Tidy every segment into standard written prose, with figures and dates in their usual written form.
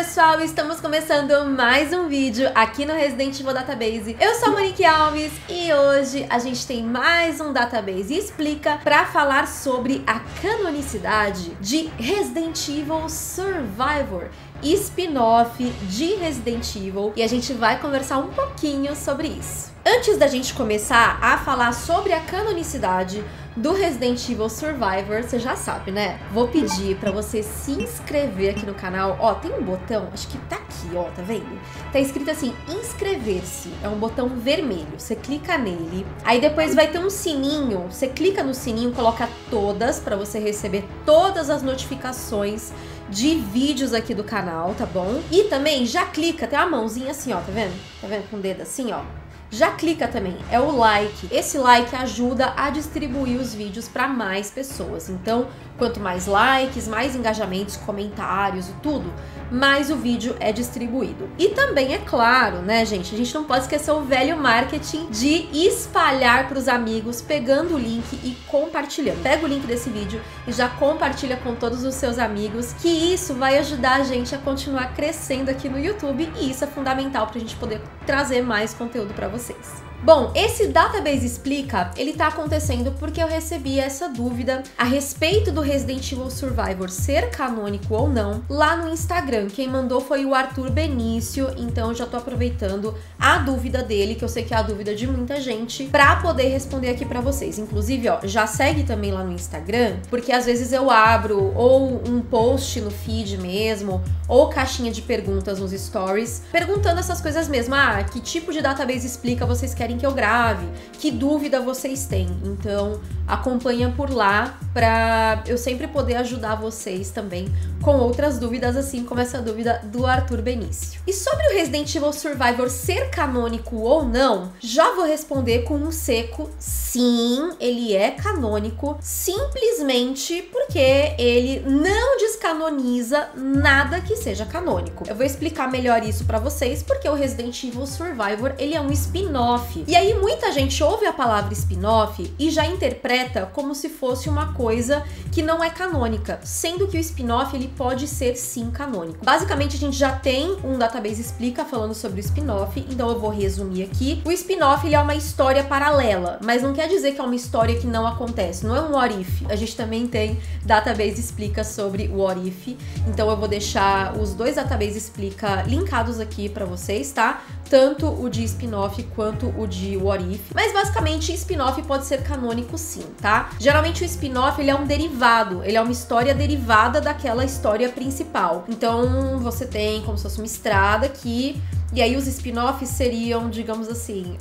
pessoal, estamos começando mais um vídeo aqui no Resident Evil Database. Eu sou a Monique Alves e hoje a gente tem mais um Database Explica para falar sobre a canonicidade de Resident Evil Survivor, spin-off de Resident Evil, e a gente vai conversar um pouquinho sobre isso. Antes da gente começar a falar sobre a canonicidade do Resident Evil Survivor, você já sabe, né? Vou pedir pra você se inscrever aqui no canal. Ó, tem um botão, acho que tá aqui, ó, tá vendo? Tá escrito assim, inscrever-se. É um botão vermelho, você clica nele. Aí depois vai ter um sininho, você clica no sininho, coloca todas pra você receber todas as notificações de vídeos aqui do canal, tá bom? E também já clica, tem uma mãozinha assim, ó, tá vendo? Tá vendo com o dedo assim, ó? Já clica também, é o like. Esse like ajuda a distribuir os vídeos para mais pessoas. Então, quanto mais likes, mais engajamentos, comentários e tudo, mais o vídeo é distribuído. E também, é claro, né, gente, a gente não pode esquecer o velho marketing de espalhar para os amigos, pegando o link e compartilhando. Pega o link desse vídeo e já compartilha com todos os seus amigos, que isso vai ajudar a gente a continuar crescendo aqui no YouTube, e isso é fundamental para a gente poder trazer mais conteúdo para vocês. Bom, esse Database Explica, ele tá acontecendo porque eu recebi essa dúvida a respeito do Resident Evil Survivor ser canônico ou não lá no Instagram. Quem mandou foi o Arthur Benício, então eu já tô aproveitando a dúvida dele, que eu sei que é a dúvida de muita gente, pra poder responder aqui pra vocês. Inclusive, ó, já segue também lá no Instagram, porque às vezes eu abro ou um post no feed mesmo, ou caixinha de perguntas nos stories, perguntando essas coisas mesmo. Ah, que tipo de Database Explica vocês querem que eu grave? Que dúvida vocês têm? Então, acompanha por lá pra eu sempre poder ajudar vocês também com outras dúvidas, assim como essa dúvida do Arthur Benício. E sobre o Resident Evil Survivor ser canônico ou não, já vou responder com um seco: sim, ele é canônico, simplesmente porque ele não descanoniza nada que seja canônico. Eu vou explicar melhor isso pra vocês, porque o Resident Evil Survivor, ele é um spin-off. E aí muita gente ouve a palavra spin-off e já interpreta como se fosse uma coisa que não é canônica, sendo que o spin-off, ele pode ser sim canônico. Basicamente, a gente já tem um Database Explica falando sobre o spin-off, então eu vou resumir aqui. O spin-off, ele é uma história paralela, mas não quer dizer que é uma história que não acontece, não é um what if. A gente também tem Database Explica sobre o what if, então eu vou deixar os dois Database Explica linkados aqui pra vocês, tá? Tanto o de spin-off quanto o de what if. Mas basicamente, spin-off pode ser canônico sim, tá? Geralmente o spin-off, ele é um derivado, ele é uma história derivada daquela história principal. Então você tem como se fosse uma estrada aqui, e aí os spin-offs seriam, digamos assim,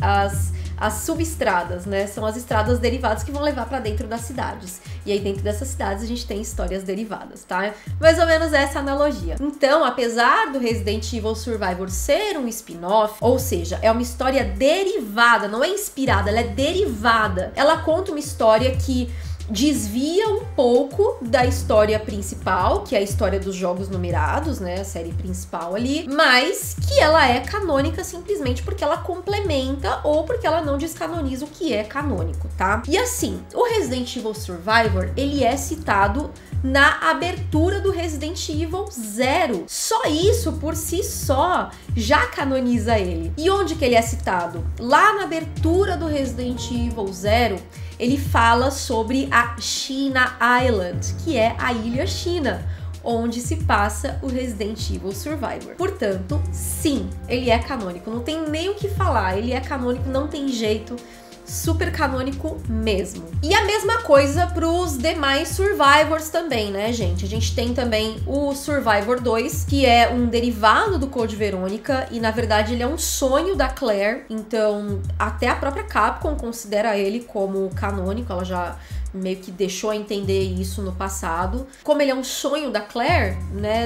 as subestradas, né? São as estradas derivadas que vão levar pra dentro das cidades. E aí dentro dessas cidades a gente tem histórias derivadas, tá? Mais ou menos essa analogia. Então, apesar do Resident Evil Survivor ser um spin-off, ou seja, é uma história derivada, não é inspirada, ela é derivada. Ela conta uma história que desvia um pouco da história principal, que é a história dos jogos numerados, né, a série principal ali, mas que ela é canônica simplesmente porque ela complementa ou porque ela não descanoniza o que é canônico, tá? E assim, o Resident Evil Survivor, ele é citado na abertura do Resident Evil 0. Só isso, por si só, já canoniza ele. E onde que ele é citado? Lá na abertura do Resident Evil 0, ele fala sobre a China Island, que é a Ilha China, onde se passa o Resident Evil Survivor. Portanto, sim, ele é canônico, não tem nem o que falar, ele é canônico, não tem jeito, super canônico mesmo. E a mesma coisa pros demais Survivors também, né, gente? A gente tem também o Survivor 2, que é um derivado do Code Verônica, e na verdade ele é um sonho da Claire, então até a própria Capcom considera ele como canônico, ela já meio que deixou a entender isso no passado. Como ele é um sonho da Claire, né,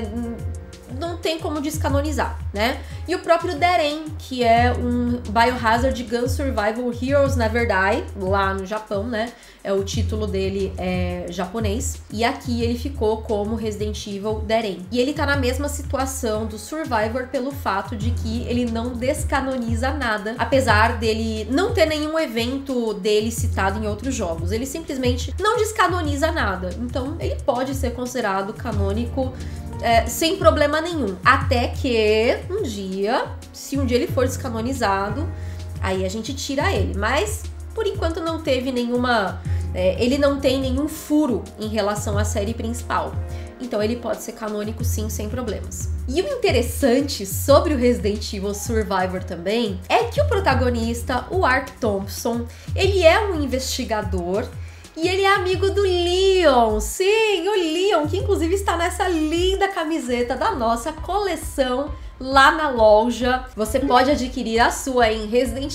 não tem como descanonizar, né? E o próprio Deren, que é um Biohazard Gun Survival Heroes Never Die, lá no Japão, né? É o título dele é japonês. E aqui ele ficou como Resident Evil Deren. E ele tá na mesma situação do Survivor pelo fato de que ele não descanoniza nada, apesar dele não ter nenhum evento dele citado em outros jogos. Ele simplesmente não descanoniza nada. Então ele pode ser considerado canônico sem problema nenhum. Até que um dia, se um dia ele for descanonizado, aí a gente tira ele. Mas, por enquanto, não teve nenhuma... ele não tem nenhum furo em relação à série principal. Então ele pode ser canônico sim, sem problemas. E o interessante sobre o Resident Evil Survivor também é que o protagonista, o Ark Thompson, ele é um investigador e ele é amigo do Leon. Sim, o Leon, que inclusive está nessa linda camiseta da nossa coleção lá na loja. Você pode adquirir a sua em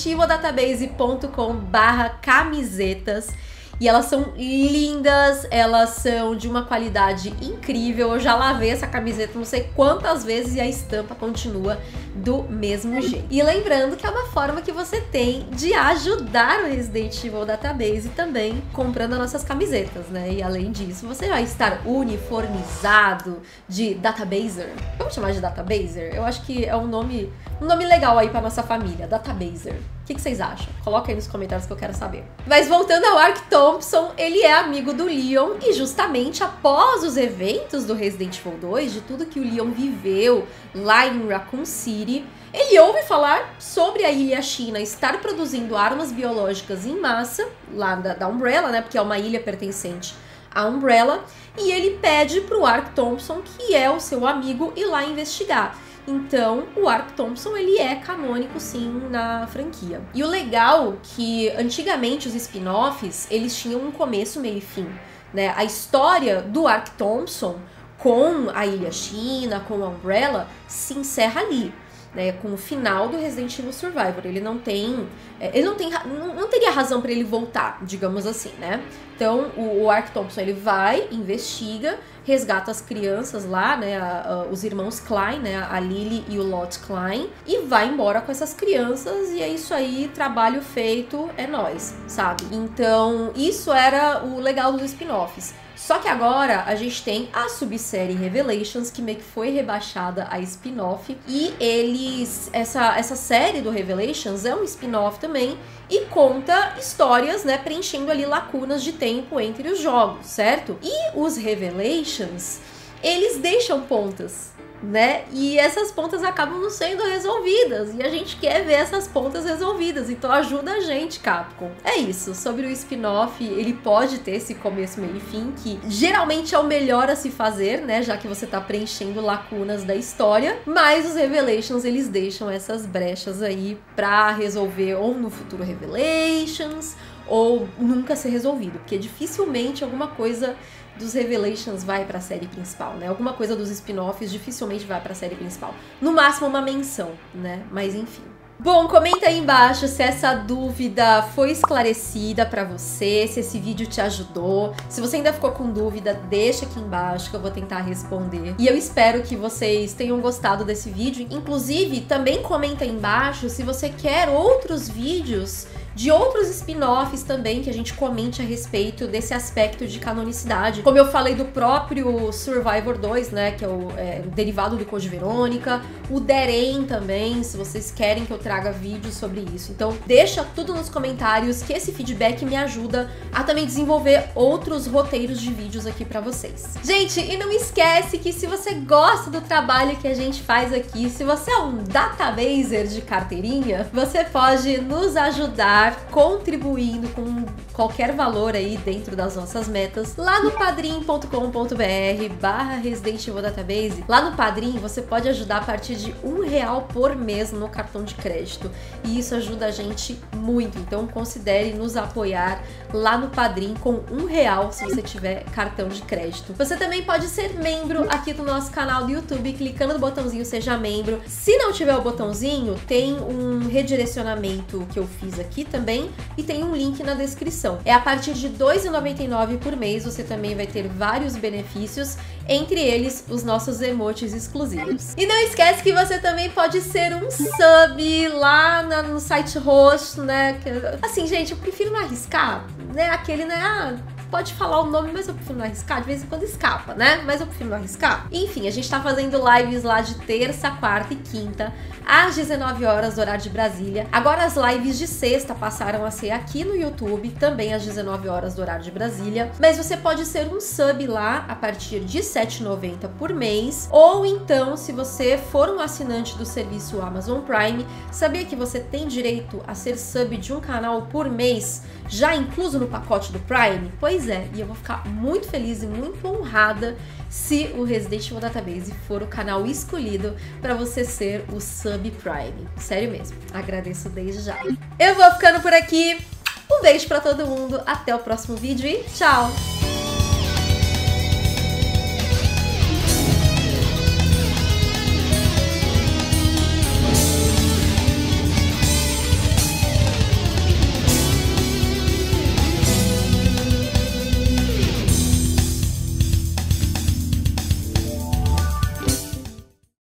residentevildatabase.com/camisetas. E elas são lindas, elas são de uma qualidade incrível. Eu já lavei essa camiseta não sei quantas vezes e a estampa continua do mesmo jeito. E lembrando que é uma forma que você tem de ajudar o Resident Evil Database também comprando as nossas camisetas, né? E além disso, você vai estar uniformizado de Databaser. Vamos chamar de Databaser? Eu acho que é um nome legal aí pra nossa família, Databaser. O que vocês acham? Coloca aí nos comentários que eu quero saber. Mas voltando ao Ark Thompson, ele é amigo do Leon e justamente após os eventos do Resident Evil 2, de tudo que o Leon viveu lá em Raccoon City, ele ouve falar sobre a ilha China estar produzindo armas biológicas em massa, lá da Umbrella, né? Porque é uma ilha pertencente à Umbrella, e ele pede pro Ark Thompson, que é o seu amigo, ir lá investigar. Então, o Ark Thompson, ele é canônico, sim, na franquia. E o legal que, antigamente, os spin-offs, eles tinham um começo, meio e fim, né? A história do Ark Thompson com a Ilha China, com a Umbrella, se encerra ali, né? Com o final do Resident Evil Survivor. Ele não teria razão para ele voltar, digamos assim, né? Então, o Ark Thompson, ele vai, investiga, resgata as crianças lá, né, os irmãos Klein, né, a Lily e o Lot Klein, e vai embora com essas crianças, e é isso aí, trabalho feito, é nóis, sabe? Então, isso era o legal dos spin-offs. Só que agora a gente tem a subsérie Revelations, que meio que foi rebaixada a spin-off, e essa série do Revelations é um spin-off também, e conta histórias, né, preenchendo ali lacunas de tempo entre os jogos, certo? E os Revelations, eles deixam pontas, né? E essas pontas acabam não sendo resolvidas, e a gente quer ver essas pontas resolvidas, então ajuda a gente, Capcom. É isso, sobre o spin-off, ele pode ter esse começo, meio e fim, que geralmente é o melhor a se fazer, né, já que você tá preenchendo lacunas da história, mas os Revelations, eles deixam essas brechas aí pra resolver ou no futuro Revelations, ou nunca ser resolvido, porque dificilmente alguma coisa dos Revelations vai pra série principal, né? Alguma coisa dos spin-offs dificilmente vai pra série principal. No máximo uma menção, né? Mas enfim. Bom, comenta aí embaixo se essa dúvida foi esclarecida pra você, se esse vídeo te ajudou. Se você ainda ficou com dúvida, deixa aqui embaixo que eu vou tentar responder. E eu espero que vocês tenham gostado desse vídeo. Inclusive, também comenta aí embaixo se você quer outros vídeos de outros spin-offs também que a gente comente a respeito desse aspecto de canonicidade. Como eu falei do próprio Survivor 2, né, que é o derivado do Code Verônica, o Deren também, se vocês querem que eu traga vídeos sobre isso. Então deixa tudo nos comentários que esse feedback me ajuda a também desenvolver outros roteiros de vídeos aqui pra vocês. Gente, e não esquece que se você gosta do trabalho que a gente faz aqui, se você é um databaser de carteirinha, você pode nos ajudar contribuindo com qualquer valor aí dentro das nossas metas lá no padrim.com.br/Resident Evil Database. Lá no Padrim você pode ajudar a partir de R$1 por mês no cartão de crédito e isso ajuda a gente muito, então considere nos apoiar lá no Padrim com R$1 se você tiver cartão de crédito. Você também pode ser membro aqui do nosso canal do YouTube clicando no botãozinho Seja Membro. Se não tiver o botãozinho, tem um redirecionamento que eu fiz aqui também e tem um link na descrição. É a partir de R$2,99 por mês, você também vai ter vários benefícios, entre eles os nossos emotes exclusivos. E não esquece que você também pode ser um sub lá no site host, né? Assim, gente, eu prefiro não arriscar, né? Aquele, né? pode falar o nome, mas eu prefiro não arriscar. De vez em quando escapa, né? Mas eu prefiro não arriscar. Enfim, a gente tá fazendo lives lá de terça, quarta e quinta, às 19 horas, horário de Brasília. Agora as lives de sexta passaram a ser aqui no YouTube, também às 19 horas do horário de Brasília. Mas você pode ser um sub lá a partir de R$ 7,90 por mês. Ou então, se você for um assinante do serviço Amazon Prime, sabia que você tem direito a ser sub de um canal por mês, já incluso no pacote do Prime? Pois é, e eu vou ficar muito feliz e muito honrada se o Resident Evil Database for o canal escolhido para você ser o Sub Prime. Sério mesmo, agradeço desde já. Eu vou ficando por aqui, um beijo para todo mundo, até o próximo vídeo e tchau!